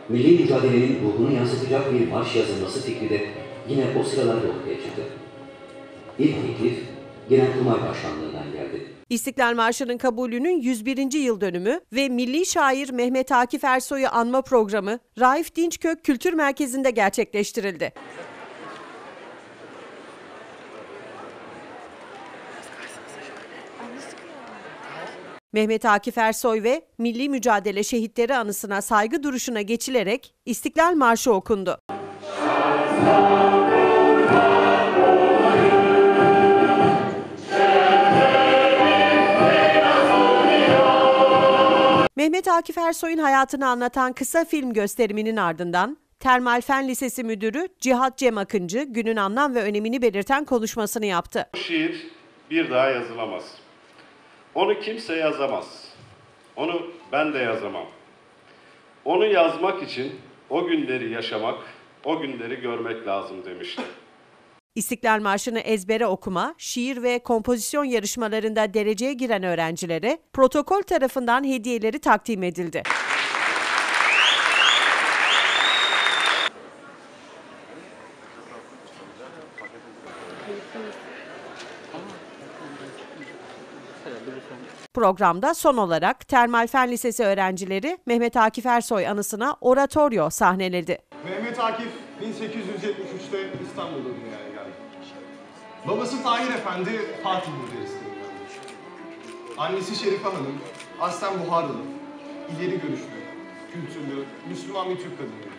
milli mücadelenin ruhunu yansıtacak bir marş yazılması fikri de yine o sıralarda ortaya çıktı. İlk teklif Genelkurmay Başkanlığı'ndan geldi. İstiklal Marşı'nın kabulünün 101. yıl dönümü ve milli şair Mehmet Akif Ersoy'u anma programı Raif Dinçkök Kültür Merkezi'nde gerçekleştirildi. Mehmet Akif Ersoy ve milli mücadele şehitleri anısına saygı duruşuna geçilerek İstiklal Marşı okundu. Mehmet Akif Ersoy'un hayatını anlatan kısa film gösteriminin ardından Termal Fen Lisesi Müdürü Cihat Cem Akıncı günün anlam ve önemini belirten konuşmasını yaptı. Bu şiir bir daha yazılamaz. Onu kimse yazamaz. Onu ben de yazamam. Onu yazmak için o günleri yaşamak, o günleri görmek lazım demişti. İstiklal Marşı'nı ezbere okuma, şiir ve kompozisyon yarışmalarında dereceye giren öğrencilere protokol tarafından hediyeleri takdim edildi. Programda son olarak Termal Fen Lisesi öğrencileri Mehmet Akif Ersoy anısına oratoryo sahneledi. Mehmet Akif 1873'te İstanbul'da dünyaya geldi. Babası Tahir Efendi Fatih Müderrisliğinden gelmiş. Annesi Şerife Hanım aslen Buharalı, ileri görüşlü, kültürlü, Müslüman bir Türk kadını.